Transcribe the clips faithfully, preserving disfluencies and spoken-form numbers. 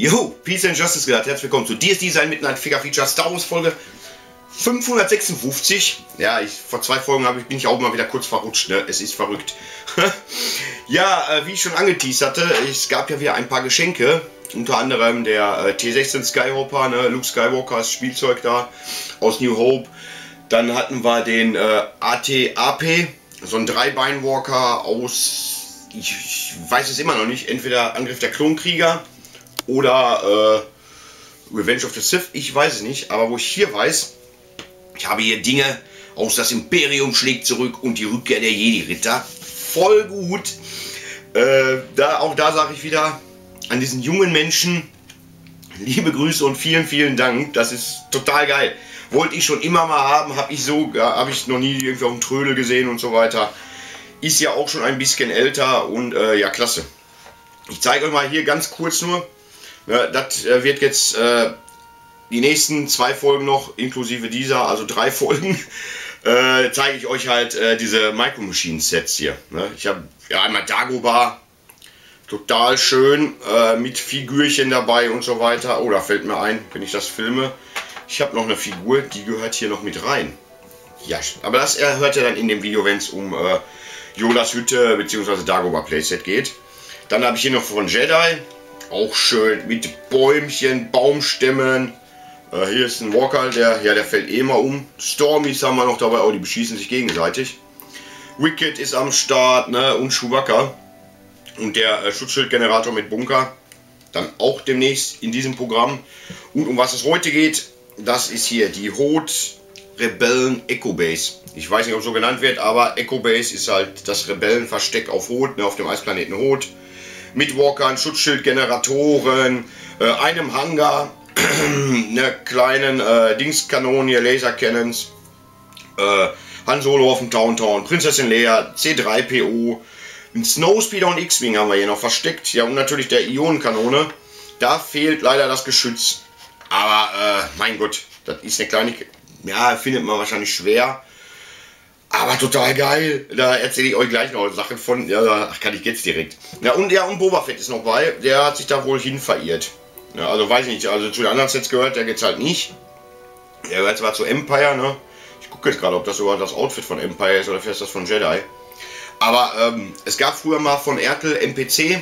Yo, Peace and Justice gesagt, herzlich willkommen zu D S D Sein Midnight Figure Feature Star Wars Folge fünfhundertsechsundfünfzig. Ja, ich, vor zwei Folgen habe ich, bin ich auch mal wieder kurz verrutscht, ne? Es ist verrückt. Ja, äh, wie ich schon angeteased hatte, es gab ja wieder ein paar Geschenke. Unter anderem der äh, T sechzehn Skyhopper, ne? Luke Skywalkers Spielzeug da aus New Hope. Dann hatten wir den äh, A T A P, so ein Dreibeinwalker aus, ich, ich weiß es immer noch nicht, entweder Angriff der Klonkrieger oder äh, Revenge of the Sith, ich weiß es nicht, aber wo ich hier weiß, ich habe hier Dinge aus Das Imperium schlägt zurück und die Rückkehr der Jedi-Ritter. Voll gut. Äh, da, auch da sage ich wieder an diesen jungen Menschen, liebe Grüße und vielen, vielen Dank. Das ist total geil. Wollte ich schon immer mal haben, habe ich so, ja, habe ich noch nie irgendwie auf dem Trödel gesehen und so weiter. Ist ja auch schon ein bisschen älter und äh, ja, klasse. Ich zeige euch mal hier ganz kurz nur. Ja, das äh, wird jetzt äh, die nächsten zwei Folgen noch, inklusive dieser, also drei Folgen, äh, zeige ich euch halt äh, diese Micro Machines Sets hier. Ne? Ich habe ja einmal Dagobah, total schön, äh, mit Figürchen dabei und so weiter. Oh, da fällt mir ein, wenn ich das filme. Ich habe noch eine Figur, die gehört hier noch mit rein. Ja, aber das äh, hört ihr dann in dem Video, wenn es um äh, Yodas Hütte bzw. Dagobah Playset geht. Dann habe ich hier noch von Jedi. Auch schön mit Bäumchen, Baumstämmen. Äh, hier ist ein Walker, der, ja, der fällt eh mal um. Stormies haben wir noch dabei, oh, die beschießen sich gegenseitig. Wicket ist am Start, ne, und Chewbacca. Und der äh, Schutzschildgenerator mit Bunker. Dann auch demnächst in diesem Programm. Und um was es heute geht, das ist hier die Hoth Rebellen Echo Base. Ich weiß nicht, ob es so genannt wird, aber Echo Base ist halt das Rebellenversteck auf Hoth, ne, auf dem Eisplaneten Hoth. Mit Walkern, Schutzschildgeneratoren, äh, einem Hangar, einer kleinen äh, Dingskanonie, Lasercannons, äh, Han Solo auf dem Tauntaun, Prinzessin Leia, C drei P O, ein Snowspeeder und X-Wing haben wir hier noch versteckt. Ja, und natürlich der Ionenkanone. Da fehlt leider das Geschütz. Aber, äh, mein Gott, das ist eine kleine, ja, findet man wahrscheinlich schwer. Aber total geil, da erzähle ich euch gleich noch Sachen von, ja, da kann ich jetzt direkt. Ja, und ja, und Boba Fett ist noch bei, der hat sich da wohl hin verirrt. Ja, also weiß ich nicht, also zu den anderen Sets gehört der jetzt halt nicht. Der gehört zwar zu Empire, ne? Ich gucke jetzt gerade, ob das sogar das Outfit von Empire ist oder vielleicht das von Jedi. Aber ähm, es gab früher mal von Ertel M P C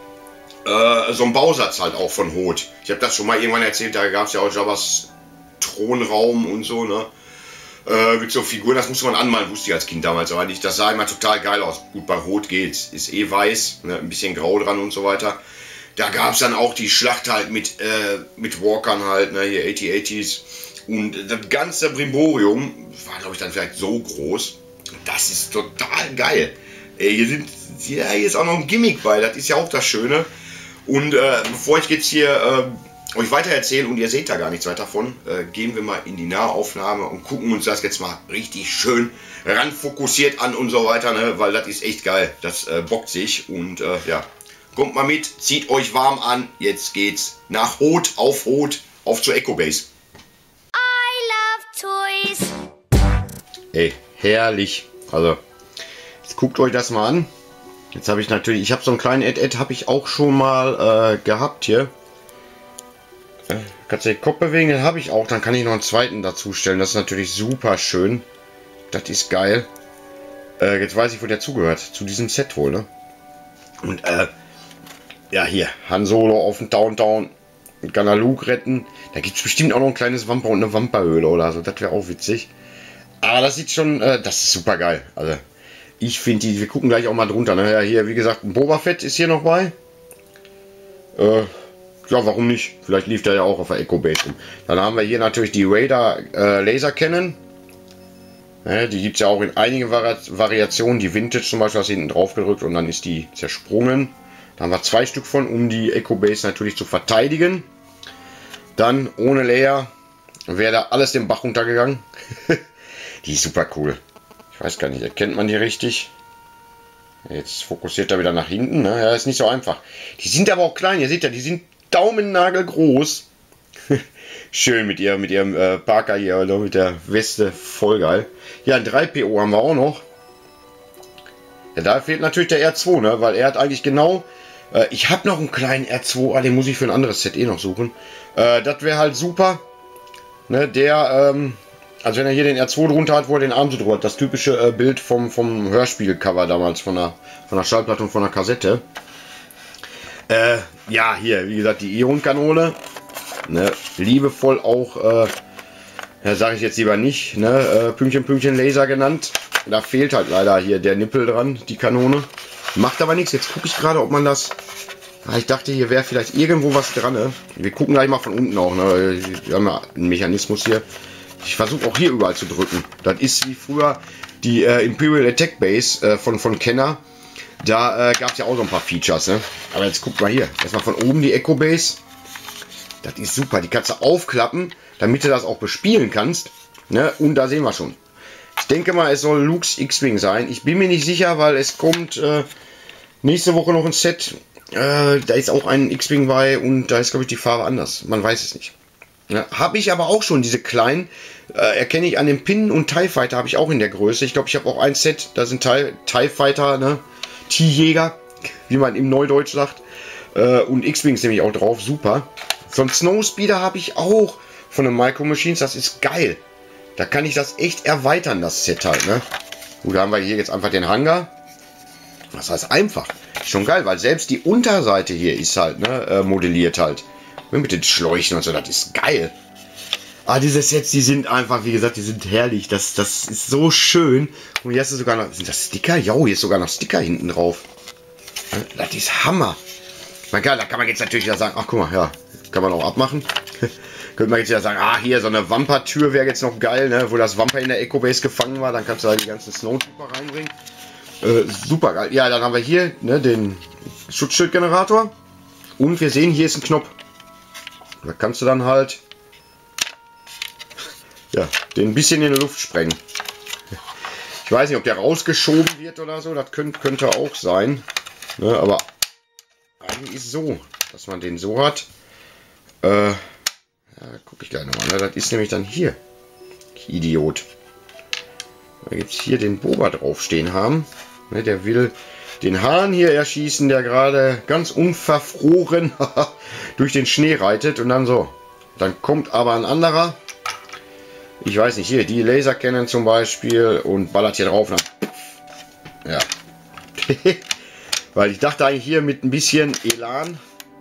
äh, so einen Bausatz halt auch von Hoth. Ich habe das schon mal irgendwann erzählt, da gab es ja auch Jabba's Thronraum und so, ne? Äh, mit so Figuren, das musste man anmalen, wusste ich als Kind damals aber nicht. Das sah immer total geil aus. Gut, bei Hoth geht's, ist eh weiß, ne, ein bisschen grau dran und so weiter. Da gab es dann auch die Schlacht halt mit, äh, mit Walkern halt, ne, hier achtzig achtziger. Und das ganze Brimborium war, glaube ich, dann vielleicht so groß. Das ist total geil. Äh, hier, sind, ja, hier ist auch noch ein Gimmick bei, das ist ja auch das Schöne. Und äh, bevor ich jetzt hier äh, euch weiter erzähle und ihr seht da gar nichts weiter davon, äh, gehen wir mal in die Nahaufnahme und gucken uns das jetzt mal richtig schön ranfokussiert an und so weiter, ne? Weil das ist echt geil, das äh, bockt sich und äh, ja, kommt mal mit, zieht euch warm an, jetzt geht's nach Hoth, auf Hoth, auf zur Echo Base. I love toys. Ey, herrlich, also jetzt guckt euch das mal an. Jetzt habe ich natürlich, ich habe so einen kleinen Ed-Ed, habe ich auch schon mal äh, gehabt hier. Kannst du den Kopf bewegen, den habe ich auch. Dann kann ich noch einen zweiten dazu stellen. Das ist natürlich super schön. Das ist geil. Äh, jetzt weiß ich, wo der zugehört. Zu diesem Set wohl, ne? Und, äh, ja, hier. Han Solo auf dem Downtown. Und kann er Luke retten. Da gibt es bestimmt auch noch ein kleines Wampa und eine Wamperhöhle oder so. Das wäre auch witzig. Aber das sieht schon, äh, das ist super geil. Also, ich finde die, wir gucken gleich auch mal drunter. Ne? Ja, hier, wie gesagt, ein Boba Fett ist hier noch bei. Äh, Ja, warum nicht? Vielleicht lief der ja auch auf der Echo Base rum. Dann haben wir hier natürlich die Raider äh, Laser Cannon. Ja, die gibt es ja auch in einigen Vari Variationen. Die Vintage zum Beispiel, hast du hinten drauf gedrückt und dann ist die zersprungen. Da haben wir zwei Stück von, um die Echo Base natürlich zu verteidigen. Dann ohne Leia wäre da alles den Bach runtergegangen. Die ist super cool. Ich weiß gar nicht, erkennt man die richtig? Jetzt fokussiert er wieder nach hinten. Ne? Ja, ist nicht so einfach. Die sind aber auch klein. Ihr seht ja, die sind Daumennagel groß. Schön mit ihr, mit ihrem äh, Parker hier, oder mit der Weste. Voll geil. Ja, ein drei P O haben wir auch noch. Ja, da fehlt natürlich der R zwei, ne? Weil er hat eigentlich genau Äh, ich habe noch einen kleinen R zwei A, den muss ich für ein anderes Set eh noch suchen. Äh, das wäre halt super. Ne, der, ähm, also wenn er hier den R zwei drunter hat, wo er den Arm so drüber hat. Das typische äh, Bild vom, vom Hörspielcover damals, von der, von der Schallplatte und von der Kassette. Äh, ja, hier, wie gesagt, die Ionkanone. Ne, liebevoll auch, äh, ja, sage ich jetzt lieber nicht, ne, äh, Pünktchen, Pünktchen Laser genannt. Da fehlt halt leider hier der Nippel dran, die Kanone. Macht aber nichts. Jetzt gucke ich gerade, ob man das... Ah, ich dachte, hier wäre vielleicht irgendwo was dran. Ne? Wir gucken gleich mal von unten auch. Ne? Wir haben ja einen Mechanismus hier. Ich versuche auch hier überall zu drücken. Das ist wie früher die äh, Imperial Attack Base äh, von, von Kenner. Da äh, gab es ja auch so ein paar Features. Ne? Aber jetzt guck mal hier. Erstmal von oben die Echo Base. Das ist super. Die kannst du aufklappen, damit du das auch bespielen kannst. Ne? Und da sehen wir schon. Ich denke mal, es soll Luke's X-Wing sein. Ich bin mir nicht sicher, weil es kommt äh, nächste Woche noch ein Set. Äh, da ist auch ein X-Wing bei und da ist, glaube ich, die Farbe anders. Man weiß es nicht. Ja, habe ich aber auch schon diese kleinen. Äh, erkenne ich an den Pin und TIE Fighter habe ich auch in der Größe. Ich glaube, ich habe auch ein Set. Da sind TIE, TIE Fighter, ne? T-Jäger, wie man im Neudeutsch sagt. Äh, und X-Wings nämlich auch drauf. Super. So ein Snowspeeder habe ich auch von den Micro Machines. Das ist geil. Da kann ich das echt erweitern, das Set halt, ne? Gut, da haben wir hier jetzt einfach den Hangar. Das heißt einfach. Schon geil, weil selbst die Unterseite hier ist halt, ne, äh, modelliert halt. Mit den Schläuchen und so, das ist geil. Ah, diese Sets, die sind einfach, wie gesagt, die sind herrlich. Das, das ist so schön. Und hier hast du sogar noch, sind das Sticker? Ja, hier ist sogar noch Sticker hinten drauf. Das ist Hammer. Na geil, da kann man jetzt natürlich wieder sagen, ach guck mal, ja, kann man auch abmachen. Könnte man jetzt ja sagen, ah, hier so eine Wamper-Tür wäre jetzt noch geil, ne, wo das Wamper in der Echo Base gefangen war. Dann kannst du da die ganzen Snowtrooper reinbringen. Äh, super geil. Ja, dann haben wir hier, ne, den Schutzschildgenerator. Und wir sehen, hier ist ein Knopf. Da kannst du dann halt, ja, den ein bisschen in die Luft sprengen. Ich weiß nicht, ob der rausgeschoben wird oder so. Das könnte, könnte auch sein. Ne, aber eigentlich ist es so, dass man den so hat. Äh, ja, gucke ich gleich nochmal. Ne? Das ist nämlich dann hier. Idiot. Da gibt es hier den Boba draufstehen haben. Ne, der will den Hahn hier erschießen, der gerade ganz unverfroren durch den Schnee reitet. Und dann so. Dann kommt aber ein anderer. Ich weiß nicht, hier, die Laser Cannon zum Beispiel. Und ballert hier drauf. Und dann, ja. Weil ich dachte eigentlich hier mit ein bisschen Elan.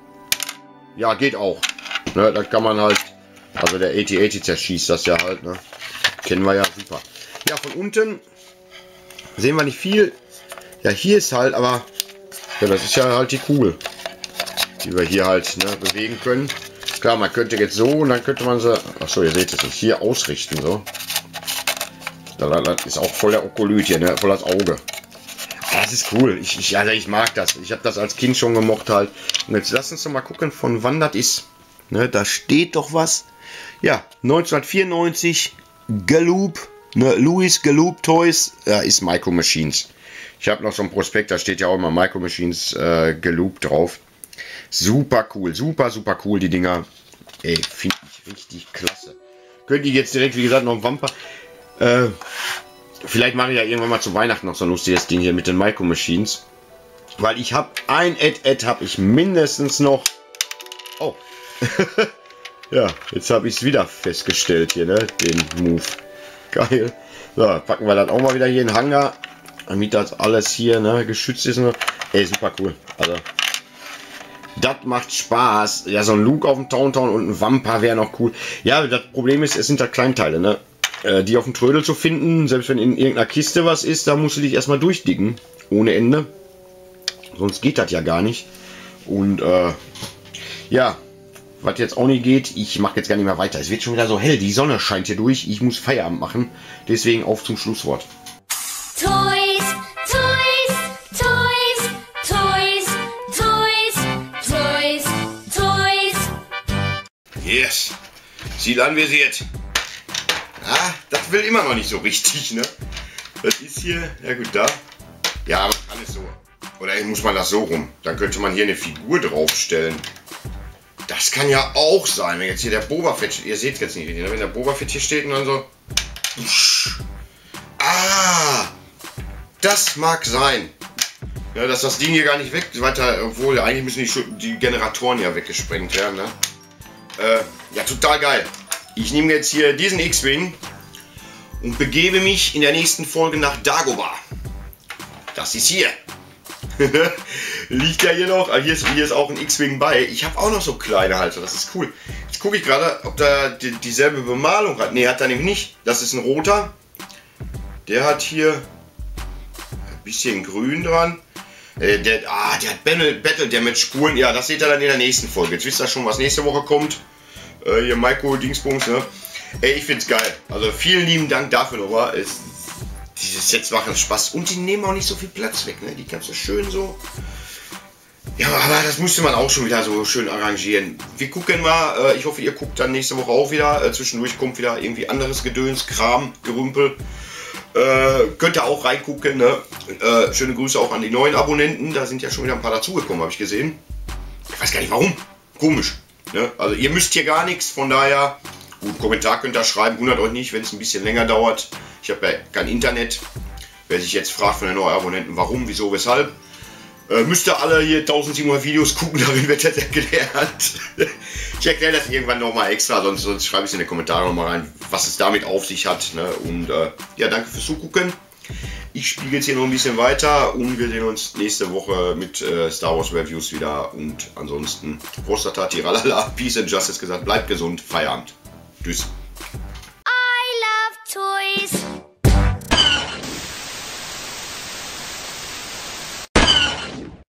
Ja, geht auch. Ne, da kann man halt. Also der achtzig achtzig zerschießt das ja halt. Ne. Kennen wir ja super. Ja, von unten sehen wir nicht viel. Ja, hier ist halt, aber ja, das ist ja halt die Kugel, die wir hier halt, ne, bewegen können. Klar, man könnte jetzt so und dann könnte man sie, achso, ihr seht es nicht, hier ausrichten, so. Das ist auch voll der Okolyt hier, ne, voll das Auge. Das ist cool, ich, ich, also ich mag das. Ich habe das als Kind schon gemocht halt. Und jetzt lass uns doch mal gucken, von wann das ist. Ne, da steht doch was. Ja, neunzehnhundertvierundneunzig, Galoob, ne, Louis Galoob Toys, ja, ist Micro Machines. Ich habe noch so ein Prospekt, da steht ja auch immer Micro Machines äh, Galoob drauf. Super cool, super, super cool, die Dinger. Ey, finde ich richtig klasse. Könnt ihr jetzt direkt, wie gesagt, noch ein Wamper. Äh, vielleicht mache ich ja irgendwann mal zu Weihnachten noch so ein lustiges Ding hier mit den Micro Machines. Weil ich habe ein Ed-Ed, habe ich mindestens noch. Oh. Ja, jetzt habe ich es wieder festgestellt hier, ne? Den Move. Geil. So, packen wir dann auch mal wieder hier in den Hangar. Damit das alles hier, ne, geschützt ist. Ne? Ey, super cool. Also, das macht Spaß. Ja, so ein Luke auf dem Tauntaun und ein Wampa wäre noch cool. Ja, das Problem ist, es sind da Kleinteile, ne? Äh, die auf dem Trödel zu finden, selbst wenn in irgendeiner Kiste was ist, da musst du dich erstmal durchdicken. Ohne Ende. Sonst geht das ja gar nicht. Und, äh, ja, was jetzt auch nicht geht, ich mache jetzt gar nicht mehr weiter. Es wird schon wieder so hell. Die Sonne scheint hier durch. Ich muss Feierabend machen. Deswegen auf zum Schlusswort. Toys, Toys, Toys, Toys, Toys, Toys, Toys. Yes. Ziel anvisiert. Ah, das will immer noch nicht so richtig, ne? Das ist hier, ja gut, da. Ja, aber kann es so. Oder muss man das so rum? Dann könnte man hier eine Figur draufstellen. Das kann ja auch sein, wenn jetzt hier der Boba Fett steht. Ihr seht es jetzt nicht, wenn der Boba Fett hier steht und dann so. Ah! Das mag sein. Ja, dass das Ding hier gar nicht weg weiter, obwohl eigentlich müssen die, die Generatoren ja weggesprengt werden. Ne? Äh, ja, total geil. Ich nehme jetzt hier diesen X-Wing und begebe mich in der nächsten Folge nach Dagobah. Das ist hier. Liegt ja hier noch. Hier ist, hier ist auch ein X-Wing bei. Ich habe auch noch so kleine Halter. Das ist cool. Jetzt gucke ich gerade, ob da die, dieselbe Bemalung hat. Ne, hat er nämlich nicht. Das ist ein roter. Der hat hier ein bisschen grün dran. Äh, der, ah, der hat Battle, Battle Damage Spuren. Ja, das seht ihr dann in der nächsten Folge. Jetzt wisst ihr schon, was nächste Woche kommt. Äh, hier Maiko Dingsbums, ne? Ey, ich find's geil. Also vielen lieben Dank dafür nochmal. Es, diese Sets machen Spaß. Und die nehmen auch nicht so viel Platz weg, ne? Die kannst du schön so. Ja, aber das musste man auch schon wieder so schön arrangieren. Wir gucken mal. Äh, ich hoffe, ihr guckt dann nächste Woche auch wieder. Äh, zwischendurch kommt wieder irgendwie anderes Gedöns, Kram, Gerümpel. Äh, könnt ihr auch reingucken, ne? Äh, schöne Grüße auch an die neuen Abonnenten. Da sind ja schon wieder ein paar dazugekommen, habe ich gesehen. Ich weiß gar nicht warum. Komisch. Ne? Also ihr müsst hier gar nichts, von daher, gut, Kommentar könnt ihr schreiben, wundert euch nicht, wenn es ein bisschen länger dauert. Ich habe ja kein Internet. Wer sich jetzt fragt von den neuen Abonnenten, warum, wieso, weshalb, äh, müsst ihr alle hier tausendsiebenhundert Videos gucken, darin wird das erklärt. Ich erkläre das irgendwann nochmal extra, sonst, sonst schreibe ich es in die Kommentare nochmal rein, was es damit auf sich hat. Ne? Und äh, ja, danke fürs Zugucken. Ich spiele jetzt hier noch ein bisschen weiter und wir sehen uns nächste Woche mit äh, Star Wars Reviews wieder. Und ansonsten, Prostata, Tiralala, Peace and Justice gesagt, bleibt gesund, Feierabend. Tschüss. I love toys.